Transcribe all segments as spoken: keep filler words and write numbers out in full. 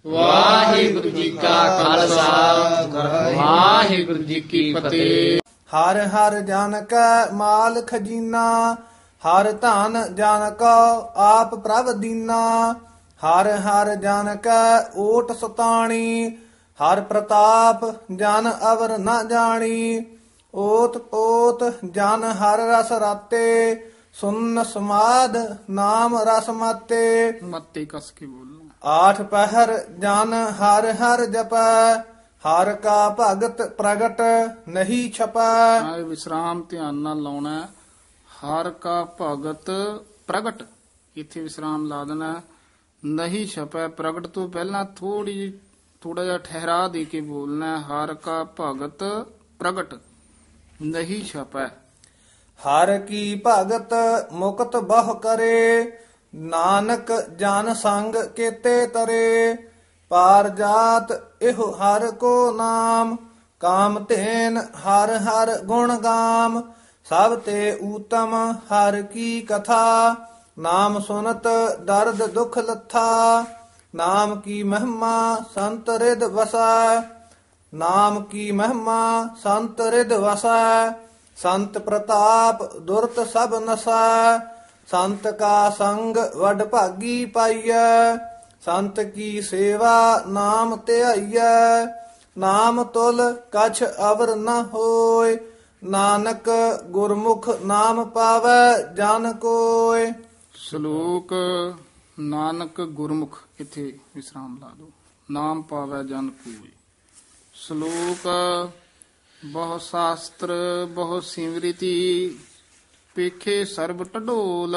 ਵਾਹਿਗੁਰੂ ਜੀ ਕਾ ਖਾਲਸਾ ਵਾਹਿਗੁਰੂ ਜੀ ਕੀ ਫਤਿਹ। ਹਰ ਹਰ ਜਨ ਕੈ ਮਾਲ ਖਜੀਨਾ, ਹਰ ਧਨ ਜਨ ਕੋ ਆਪ ਪ੍ਰਭ ਦੀਨਾ। ਹਰ ਹਰ ਜਨ ਕੈ ਓਟ ਸਤਾਣੀ, ਹਰ ਪ੍ਰਤਾਪ ਜਨ ਅਵਰ ਨ ਜਾਣੀ। ਓਤ ਪੋਤ ਜਨ ਹਰ ਰਸ ਰਾਤੇ, ਸੁਨ ਸਮਾਦ ਨਾਮ ਰਸ ਮਾਤੇ। ਮੱਤੇ ਕਸ ਕੇ ਬੋਲਣਾ। ਆਠ ਪਹਿਰ ਜਨ ਹਰ ਹਰ ਜਪੈ, ਹਰ ਕਾ ਭਗਤ ਪ੍ਰਗਟ ਨਹੀਂ ਛਪੈ। ਹਾਂ, ਇਹ ਵਿਸਰਾਮ ਧਿਆਨ ਨਾਲ ਲਾਉਣਾ ਹੈ। ਹਰ ਕਾ ਭਗਤ ਪ੍ਰਗਟ, ਇੱਥੇ ਵਿਸਰਾਮ ਲਾ ਦੇਣਾ। ਨਹੀਂ ਛਪੈ, ਪ੍ਰਗਟ ਤੋਂ ਪਹਿਲਾਂ ਥੋੜੀ ਥੋੜਾ ਜਿਹਾ ਠਹਿਰਾ ਦੇ ਕੇ ਬੋਲਣਾ। ਹਰ ਕਾ ਭਗਤ ਪ੍ਰਗਟ ਨਹੀਂ ਛਪੈ। ਹਰ ਕੀ ਭਗਤ ਮੁਕਤ ਬਹੁ ਕਰੇ, ਨਾਨਕ ਜਨ ਸੰਗ ਕੇਤੇ ਤਰੇ। ਪਾਰ ਜਾਤ ਇਹੋ ਹਰ ਕੋ ਨਾਮ, ਕਾਮ ਧੇਨ ਹਰ ਹਰ ਗੁਣ ਗਾਮ। ਸਭ ਤੇ ਊਤਮ ਹਰ ਕੀ ਕਥਾ, ਨਾਮ ਸੁਨਤ ਦਰਦ ਦੁਖ ਲੱਥਾ। ਨਾਮ ਕੀ ਮਹਿਮਾ ਸੰਤ ਰਿਦ ਵਸੈ, ਨਾਮ ਕੀ ਮਹਿਮਾ ਸੰਤ ਰਿਦ ਵਸੈ। ਸੰਤ ਪ੍ਰਤਾਪ ਦੁਰਤ ਸਭ ਨਸੈ, ਸੰਤ ਕਾ ਸੰਗ ਵਡ ਭਾਗੀ ਪਾਈਐ। ਸੰਤ ਕੀ ਸੇਵਾ ਨਾਮ ਧਿਆਈਐ, ਨਾਮ ਤੁਲ ਕਛ ਅਵਰ ਨ ਹੋਇ। ਨਾਨਕ ਗੁਰਮੁਖ ਨਾਮ ਪਾਵੈ ਜਨ ਕੋਇ। ਸ਼ਲੋਕ ਨਾਨਕ ਗੁਰਮੁਖ, ਇੱਥੇ ਵਿਸਰਾਮ ਲਾ ਦੋ। ਨਾਮ ਪਾਵੈ ਜਨ ਕੋਇ। ਸ਼ਲੋਕ ਬਹੁ ਸ਼ਾਸਤਰ ਬਹੁ ਸਿਮ੍ਰਿਤੀ, ਪੇਖੇ ਸਰਬ ਢਡੋਲ।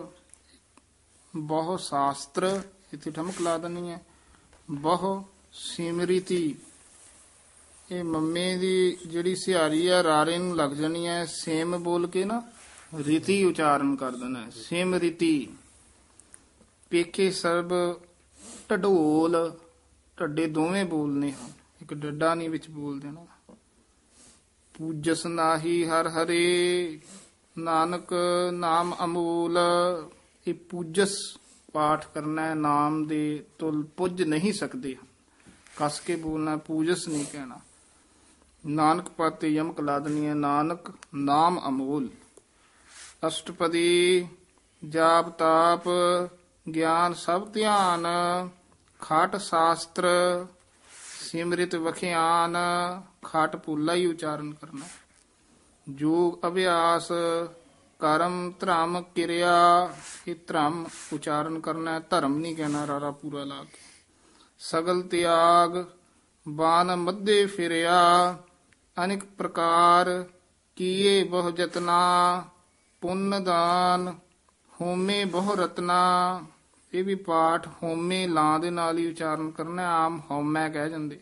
ਬਹੁ ਸ਼ਾਸਤਰ, ਇੱਥੇ ਠਮਕ ਲਾ ਦੇਣੀ ਹੈ। ਬਹੁ ਸਿਮ੍ਰਿਤੀ, ਇਹ ਮੰਮੇ ਦੀ ਜਿਹੜੀ ਸਿਹਾਰੀ ਆ ਰਾਰੇ ਨੂੰ ਲੱਗ ਜਾਣੀ ਹੈ। ਸੇਮ ਬੋਲ ਕੇ ਨਾ ਰੀਤੀ ਉਚਾਰਨ ਕਰ ਦੇਣਾ, ਸਿਮ੍ਰਿਤੀ। ਪੇਖੇ ਸਰਬ ਢਡੋਲ, ਢੱਡੇ ਦੋਵੇਂ ਬੋਲਨੇ ਹਨ, ਇੱਕ ਡੱਡਾ ਨਹੀਂ ਵਿੱਚ ਬੋਲ ਦੇਣਾ। ਪੂਜਸ ਨਾਹੀ ਹਰ ਹਰੇ, ਨਾਨਕ ਨਾਮ ਅਮੂਲ। ਇਹ ਪੂਜਸ ਪਾਠ ਕਰਨਾ ਹੈ, ਨਾਮ ਦੇ ਤੁਲ ਪੁੱਜ ਨਹੀਂ ਸਕਦੇ। ਕਸ ਕੇ ਬੋਲਣਾ, ਪੂਜਸ ਨਹੀਂ ਕਹਿਣਾ। ਨਾਨਕ ਪਾਤੇ ਯਮਕ ਲਾ ਦੇਣੀ ਹੈ। ਨਾਨਕ ਨਾਮ ਅਮੂਲ। ਅਸ਼ਟਪਦੀ ਜਾਪ ਤਾਪ ਗਿਆਨ ਸਭ ਧਿਆਨ, ਖਾਟ ਸ਼ਾਸਤਰ ਸਿਮਰਿਤ ਵਖਿਆਨ। ਖਾਟ ਪੂਲਾ ਹੀ ਉਚਾਰਨ ਕਰਨਾ। ਯੋਗ ਅਭਿਆਸ ਕਰਮ ਧਰਮ ਕਿਰਿਆ, ਇਹ ਧਰਮ ਉਚਾਰਨ ਕਰਨਾ ਹੈ, ਧਰਮ ਨਹੀਂ ਕਹਿਣਾ ਰਾਰਾ ਪੂਰਾ ਲਾ ਕੇ। ਸਗਲ ਤਿਆਗ ਬਾਨ ਮੱਧੇ ਫਿਰਿਆ, ਅਨੇਕ ਪ੍ਰਕਾਰ ਕੀਏ ਬਹੁ ਜਤਨਾ। ਪੁੰਨ ਦਾਨ ਹੋਮੇ ਬਹੁ ਰਤਨਾ, ਇਹ ਵੀ ਪਾਠ ਹੋਮੇ ਲਾਂ ਦੇ ਨਾਲ ਹੀ ਉਚਾਰਨ ਕਰਨਾ, ਆਮ ਹਉਮੈ ਕਹਿ ਜਾਂਦੇ।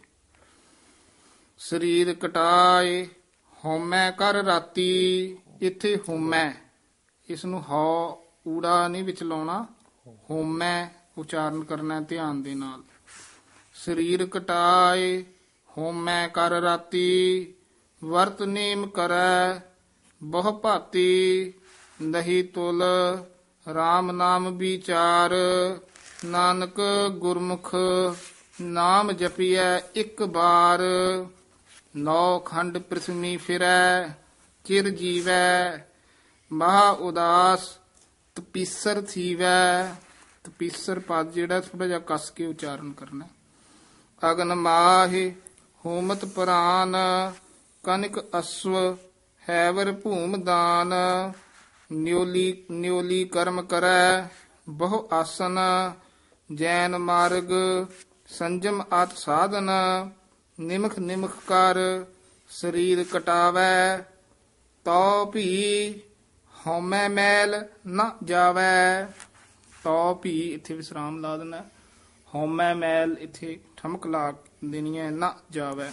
ਸਰੀਰ ਕਟਾਏ ਹਉਮੈ ਕਰ ਰਾਤੀ, ਇੱਥੇ ਹੋਮੈ, ਇਸ ਨੂੰ ਹਉ ਊੜਾ ਨਹੀਂ ਵਿੱਚ ਲਾਉਣਾ, ਹੋਮੈ ਉਚਾਰਨ ਕਰਨਾ ਧਿਆਨ ਦੇ ਨਾਲ। ਸਰੀਰ ਕਟਾਏ ਹਉਮੈ ਕਰ ਰਾਤੀ, ਵਰਤ ਨੇਮ ਕਰੈ ਬਹੁ ਭਾਤੀ। ਨਹੀਂ ਤੁਲ RAM ਨਾਮ ਵਿਚਾਰ, ਨਾਨਕ ਗੁਰਮੁਖ ਨਾਮ ਜਪੀਐ ਇੱਕ ਬਾਰ। ਨੌ ਖੰਡ ਪ੍ਰਿਥਵੀ ਫਿਰੈ ਚਿਰ ਜੀਵੈ, ਮਹਾ ਉਦਾਸ ਤਪੀਸਰ ਥੀਵੈ। ਤਪੀਸਰ ਪਦ ਜਿਹੜਾ ਥੋੜਾ ਜਿਹਾ ਕੱਸ ਕੇ ਉਚਾਰਨ ਕਰਨਾ। ਅਗਨ ਮਾਹਿ ਹੋਮਤ ਪ੍ਰਾਨ, ਕਨਕ ਅਸਵ ਹੈਵਰ ਭੂਮ ਦਾਨ। ਨਿਉਲੀ ਨਿਉਲੀ ਕਰਮ ਕਰੈ ਬਹੁ ਆਸਨ, ਜੈਨ ਮਾਰਗ ਸੰਜਮ ਆਤ ਸਾਧਨ। ਨਿਮਖ ਨਿਮਖ ਕਰ ਸਰੀਰ ਕਟਾਵੈ, ਤਉ ਭੀ ਹਉਮੈ ਮੈਲ ਨ ਜਾਵੈ। ਤਉ ਭੀ ਇੱਥੇ ਵਿਸਰਾਮ ਲਾ ਦੇਣਾ। ਹਉਮੈ ਮੈਲ ਇੱਥੇ ਠਮਕ ਲਾ ਦੇਣੀ ਹੈ, ਨ ਜਾਵੈ।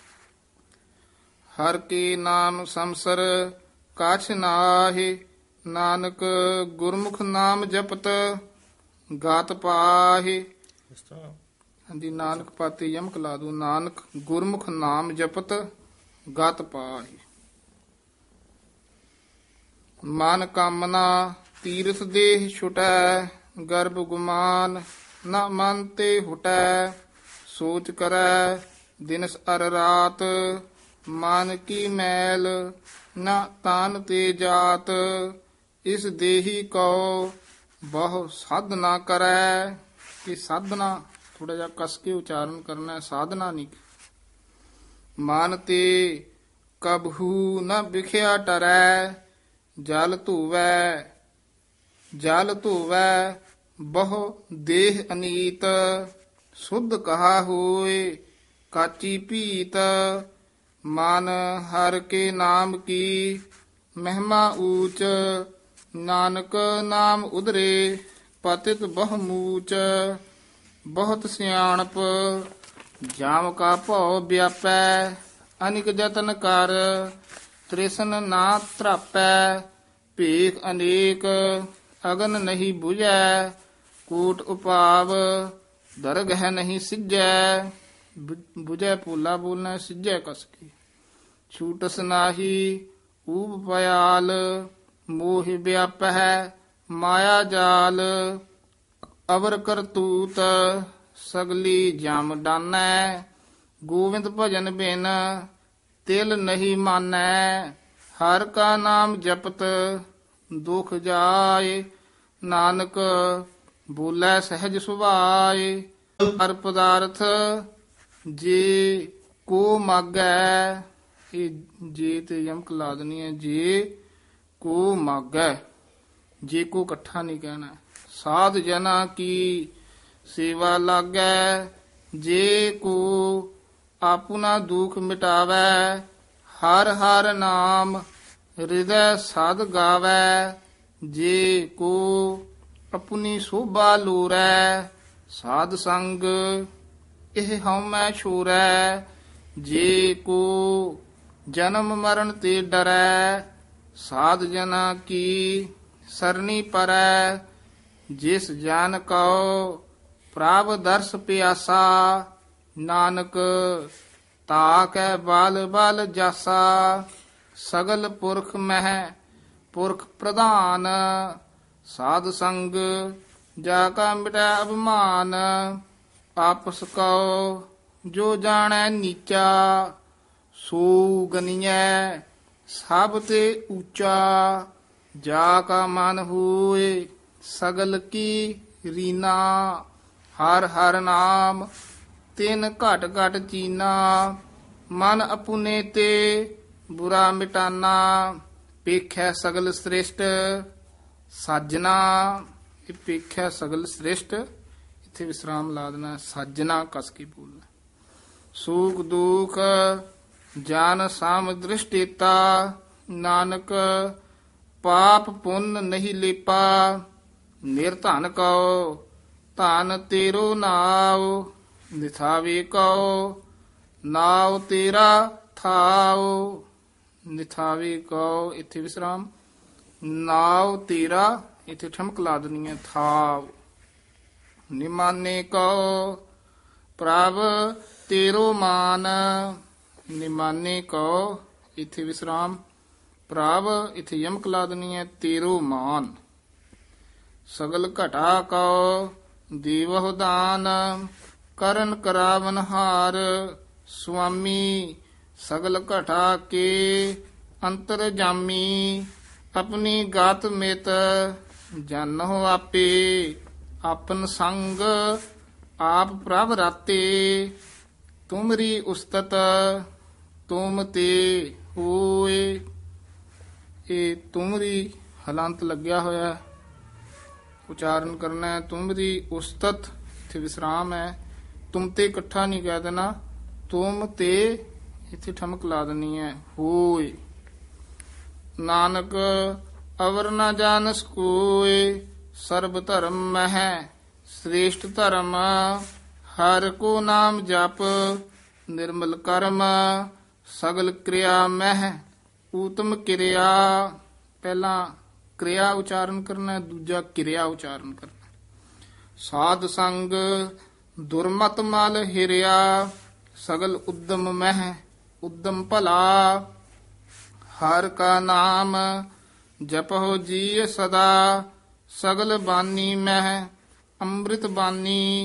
ਹਰ ਕੇ ਨਾਮ ਸੰਸਰ ਕਾਛ ਨਾਹਿ, ਨਾਨਕ ਗੁਰਮੁਖ ਨਾਮ ਜਪਤ ਗਾਤ ਪਾਹਿ। ਹਾਂਜੀ, ਨਾਨਕ ਪਾਤੇ ਯਮਕ ਲਾ ਦੋ। ਨਾਨਕ ਗੁਰਮੁਖ ਨਾਮ ਜਪਤ ਗਤ ਪਾਹਿ। ਮਨ ਕਾਮਨਾ ਤੀਰਥ ਦੇਹ ਛੁਟੈ, ਗਰਭ ਗੁਮਾਨ ਨ ਮਨ ਤੇ ਹੁਟੈ। ਸੋਚ ਕਰੈ ਦਿਨਸ ਅਰ ਰਾਤ, ਮਨ ਕੀ ਮੈਲ ਨਾ ਤਾਨ ਤੇ ਜਾਤ, ਇਸ ਦੇਹੀ ਕਉ ਬਹੁ ਸਾਧਨਾ ਕਰੈ। ਇਹ ਸਾਧਨਾ ਥੋੜਾ ਜਿਹਾ ਕਸ ਕੇ ਉਚਾਰਨ ਕਰਨਾ ਹੈ, ਸਾਧਨਾ ਨਹੀਂ। ਮਨ ਤੇ ਕਬਹੂ ਨ ਵਿਖਿਆ ਟਰੈ, ਜਲ ਧੂਵੈ ਜਲ ਧੂਵੈ ਬਹੁ ਦੇਹ ਅਨੀਤ, ਸੁਧ ਕਹਾ ਹੋਏ ਕਾਚੀ ਭੀਤ, ਮਨ ਹਰ ਕੇ ਨਾਮ ਕੀ ਮਹਿਮਾ ਊਚ, ਨਾਨਕ ਨਾਮ ਉਧਰੇ ਪਤਿਤ ਬਹੁ ਮੂਚ, ਬਹੁਤ ਸਿਆਣਪ ਜਾਮ ਕਾ ਭਉ ਵਿਆਪੈ, ਅਨਿਕ ਜਤਨ ਕਰ ਤ੍ਰਿਸ਼ਨ ਨਾ ਤਰਾਪੈ, ਭੇਖ ਅਨੇਕ ਅਗਨ ਨਹੀਂ ਬੁਝੈ, ਕੂਟ ਉਪਾਵ ਦਰਗਹਿ ਨਹੀਂ ਸਿੱਜੈ। ਬੁਝੈ ਪੋਲਾ ਬੋਲਣਾ, ਸਿੱਜੈ ਕਸ ਕੇ। ਛੂਟਸ ਨਾਹੀ ਊਬ ਪਿਆਲ, ਮੋਹ ਵਿਆਪਹਿ ਮਾਇਆ ਜਾਲ, ਅਵਰ ਕਰਤੂਤ ਸਗਲੀ ਜਮ ਡਾਨੈ, ਗੋਵਿੰਦ ਭਜਨ ਬਿਨ ਤਿਲ ਨਹੀਂ ਮਾਨੈ, ਹਰ ਕਾ ਨਾਮ ਜਪਤ ਦੁਖ ਜਾਏ, ਨਾਨਕ ਬੋਲੇ ਸਹਿਜ ਸੁਭਾਏ, ਹਰ ਪਦਾਰਥ ਜੇ ਕੋ ਮਾਗੈ, ਇਹ ਜੇ ਤੇ ਯਮਕ ਲਾ ਦੇਣੀ ਹੈ, ਜੇ ਕੋ ਮਾਗੈ, ਜੇ ਕੋ ਇਕੱਠਾ ਨਹੀਂ ਕਹਿਣਾ। ਸਾਧ ਜਨਾ ਕੀ ਸੇਵਾ ਲਾਗੈ, ਜੇ ਕੋ ਆਪਣਾ ਦੁਖ ਮਿਟਾਵੈ, ਹਰ ਹਰ ਨਾਮ ਹਿਰਦੈ ਸਾਧ ਗਾਵੈ, ਜੇ ਕੋ ਆਪਣੀ ਸੋਭਾ ਲੋਰੈ, ਸਾਧ ਸੰਗ ਇਹ ਹਉਮੈ ਛੋਰੈ, ਜੇ ਕੋ ਜਨਮ ਮਰਨ ਤੇ ਡਰੈ, ਸਾਧ ਜਨਾ ਕੀ ਸਰਣੀ ਪਰੈ, ਜਿਸ ਜਨ ਕਉ ਪ੍ਰਭ ਦਰਸ ਪਿਆਸਾ, ਨਾਨਕ ਤਾਕੈ ਬਲ ਬਲ ਜਾਸਾ, ਸਗਲ ਪੁਰਖ ਮਹਿ ਪੁਰਖ ਪ੍ਰਧਾਨ, ਸਾਧ ਸੰਗ ਜਾ ਕਾ ਮਿਟੈ ਅਭਿਮਾਨ, ਆਪਸ ਕਉ ਜੋ ਜਾਣੈ ਨੀਚਾ, ਸੋ ਗਨੀਐ ਸਭ ਤੇ ਊਚਾ, ਜਾ ਕਾ ਮਨ ਹੋਏ ਸਗਲ ਕੀ ਰੀਨਾ, ਹਰ ਹਰ ਨਾਮ ਤਿਨ ਘਟ ਘਟ ਚੀਨਾ, ਮਨ ਅਪੁਨੇ ਤੇ ਬੁਰਾ ਮਿਟਾਨਾ, ਪੇਖੈ ਸਗਲ ਸ੍ਰਿਸ਼ਟ ਸਾਜਨਾ। ਇਹ ਪੇਖੈ ਸਗਲ ਸ੍ਰਿਸ਼ਟ, ਇੱਥੇ ਵਿਸਰਾਮ ਲਾ ਦੇਣਾ, ਸਾਜਨਾ ਕਸ ਕੇ ਬੋਲਣਾ। ਸੁਖ ਦੁਖ ਜਾਨ ਸਾਮ ਦ੍ਰਿਸ਼ਟੀਤਾ, ਨਾਨਕ ਪਾਪ ਪੁੰਨ ਨਹੀਂ ਲੇਪਾ, ਨਿਰਧਨ ਕਉ ਧਨ ਤੇਰੋ ਨਾਉ, ਨਿਥਾਵੇ ਕਉ ਨਾਉ ਤੇਰਾ ਥਾਉ, ਨਿਥਾਵੇ ਕਉ ਇੱਥੇ ਵਿਸਰਾਮ, ਨਾਉ ਤੇਰਾ ਇੱਥੇ ਠਮਕ ਲਾ ਦੇਣੀ ਹੈ, ਥਾਉ। ਨਿਮਾਨੇ ਕਉ ਪ੍ਰਭ ਤੇਰੋ ਮਾਨ, ਨਿਮਾਨੇ ਕਉ ਇੱਥੇ ਵਿਸਰਾਮ, ਪ੍ਰਭ ਇੱਥੇ ਯਮਕ ਲਾ ਦੇਣੀ ਹੈ, ਤੇਰੋ ਮਾਨ। ਸਗਲ ਘਟਾ ਕਉ ਦੇਵਹੁ ਦਾਨ, ਕਰਨ ਕਰਾਵਨ ਹਾਰ, ਸੁਆਮੀ ਸਗਲ ਘਟਾ ਕੇ ਅੰਤਰ ਜਾਮੀ, ਆਪਣੀ ਗਾਤ ਮਿਤ ਜਾਨਹੁ ਆਪੇ, ਆਪਨ ਸੰਗ ਆਪ ਪ੍ਰਭ ਰਾਤੇ, ਤੁਮਰੀ ਉਸਤਤ ਤੁਮ ਤੇ ਹੋਏ। ਇਹ ਤੁਮਰੀ ਹਲੰਤ ਲੱਗਿਆ ਹੋਇਆ, ਉਚਾਰਨ ਕਰਨਾ ਹੈ। ਤੁਮਰੀ ਉਸਤਤ ਇੱਥੇ ਵਿਸਰਾਮ ਹੈ, ਤੁਮ ਤੇ ਇਕੱਠਾ ਨਹੀਂ ਕਹਿ ਦੇਣਾ, ਤੁਮ ਤੇ ਇੱਥੇ ਠਮਕ ਲਾ ਦੇਣੀ ਹੈ, ਹੋਏ। ਨਾਨਕ ਅਵਰ ਨਾ ਜਾਣਸ ਕੋਇ, ਸਰਬ ਧਰਮ ਮਹਿ ਸ੍ਰੇਸ਼ਟ ਧਰਮ, ਹਰ ਕੋ ਨਾਮ ਜਪ ਨਿਰਮਲ ਕਰਮ, ਸਗਲ ਕਿਰਿਆ ਮਹਿ ਊਤਮ ਕਿਰਿਆ। ਪਹਿਲਾਂ ਕਿਰਿਆ ਉਚਾਰਨ ਕਰਨਾ, ਦੂਜਾ ਕਿਰਿਆ ਉਚਾਰਨ ਕਰਨਾ। ਸਾਧ ਸੰਗ ਦੁਰਮਤ ਮਲ ਹਿਰਿਆ, ਸਗਲ ਉਦਮ ਮਹਿ ਉਦਮ ਭਲਾ, ਹਰ ਕਾ ਨਾਮ ਜਪਹੁ ਜੀ ਸਦਾ, ਸਗਲ ਬਾਨੀ ਮਹਿ ਅੰਮ੍ਰਿਤ ਬਾਨੀ,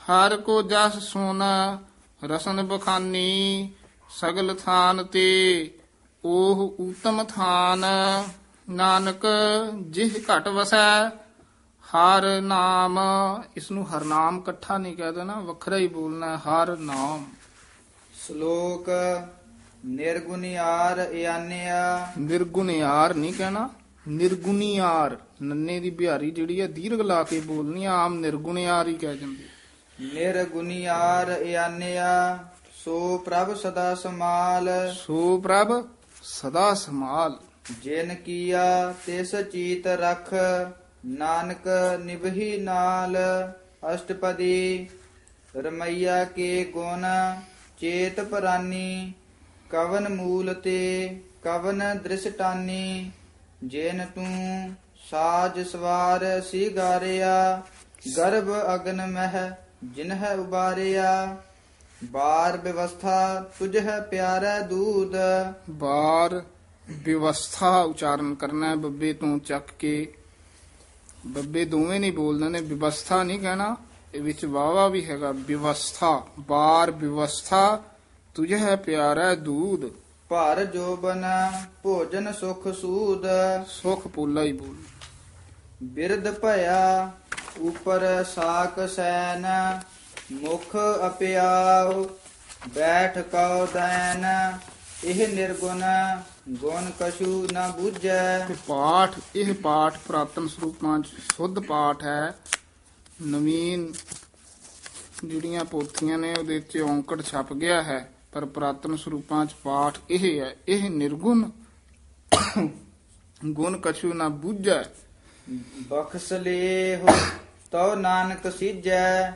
ਹਰ ਕੋ ਜਸ ਸੁਨ ਰਸਨ ਬਖਾਨੀ, ਸਗਲ ਥਾਨ ਤੇ ਉਹ ਊਤਮ ਥਾਨ। ਨਾਨਕ ਜਿਹ ਘਟ ਵਸੈ ਹਰ ਨਾਮ, ਇਸ ਨੂੰ ਹਰ ਨਾਮ ਇਕੱਠਾ ਨਹੀਂ ਕਹਿ ਦੇਣਾ, ਵੱਖਰਾ ਹੀ ਬੋਲਣਾ, ਹਰ ਨਾਮ। ਸ਼ਲੋਕ ਨਿਰਗੁਣਿਆਰ ਇਆਨਿਆ, ਨਿਰਗੁਣਿਆਰ ਨਹੀਂ ਕਹਿਣਾ, ਨਿਰਗੁਣਿਆਰ। ਨੰਨੇ ਦੀ ਬਿਹਾਰੀ ਜਿਹੜੀ ਹੈ ਦੀਰਘ ਲਾ ਕੇ ਬੋਲਣੀ ਆ, ਆਮ ਨਿਰਗੁਣਿਆਰ ਹੀ ਕਹਿ ਜਾਂਦੀ। ਨਿਰਗੁਣਿਆਰ ਇਆਨਿਆ, ਸੋ ਪ੍ਰਭ ਸਦਾ ਸਮਾਲ। ਸੋ ਪ੍ਰਭ ਸਦਾ ਸਮਾਲ। ਜਿਨ ਕੀਆ ਤਿਸ ਚੀਤ ਰਖ, ਨਾਨਕ ਨਿਭੀ ਨਾਲ। ਅਸ਼ਟਪਦੀ ਰਮਈਆ ਕੇ ਗੁਣ, ਚੇਤ ਪਰਾਨੀ। ਕਵਨ ਮੂਲ ਤੇ ਕਵਨ ਦ੍ਰਿਸ਼ਟਾਨੀ, ਜਿਨ ਤੂੰ ਸਾਜ ਸਵਾਰ ਸਿਗਾਰਿਆ। ਗਰਭ ਅਗਨ ਮਹਿ ਜਿਨਹ ਉਬਾਰਿਆ, ਬਾਰ ਵਿਵਸਥਾ ਤੁਝਹਿ ਪਿਆਰਾ ਦੂਧ। ਬਾਰ ਵਿਵਸਥਾ ਉਚਾਰਨ ਕਰਨਾ ਹੈ, ਬੱਬੇ ਤੋਂ ਚੱਕ ਕੇ। ਬੱਬੇ ਦੋਵੇਂ ਨਹੀਂ ਬੋਲਦੇ ਨੇ, ਵਿਵਸਥਾ ਨਹੀਂ ਕਹਿਣਾ, ਇਹ ਵਿੱਚ ਵਾਵਾ ਵੀ ਹੈਗਾ। ਵਿਵਸਥਾ, ਬਾਰ ਵਿਵਸਥਾ ਤੁਝੇ ਹੈ ਪਿਆਰਾ ਦੂਧ। ਭਰ ਜੋਬਨ ਭੋਜਨ ਸੁਖ ਸੂਦ, ਸੁਖ ਪੋਲਾ ਹੀ ਬੋਲ। ਬਿਰਧ ਭਇਆ ਉਪਰ ਸਾਕ ਸੈਨ, ਮੁਖ ਅਪਿਆਉ ਬੈਠ ਕਉ ਦੈਨ। ਇਹ ਨਿਰਗੁਣ ਗੁਣ ਕਛੂ ਨਾ ਬੁਝੈ। ਤੇ ਪਾਠ, ਇਹ ਪਾਠ ਪੁਰਾਤਨ ਸਰੂਪਾਂ ਚ ਸ਼ੁੱਧ ਪਾਠ ਹੈ। ਨਵੀਨ ਜਿਹੜੀਆਂ ਪੋਥੀਆਂ ਨੇ ਉਹਦੇ ਚ ਔਂਕੜ ਛਪ ਗਿਆ ਹੈ, ਪਰ ਪੁਰਾਤਨ ਸਰੂਪਾਂ ਚ ਪਾਠ ਇਹ ਹੈ। ਇਹ ਨਿਰਗੁਣ ਗੁਣ ਕਛੂ ਨਾ ਬੁਝੈ। ਬਖਸ਼ ਲੇਹੁ ਤਉ ਨਾਨਕ ਸੀਜੈ।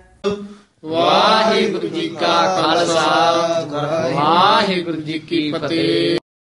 ਵਾਹਿਗੁਰੂ ਜੀ ਕਾ ਖਾਲਸਾ, ਵਾਹਿਗੁਰੂ ਜੀ ਕੀ ਫਤਿਹ।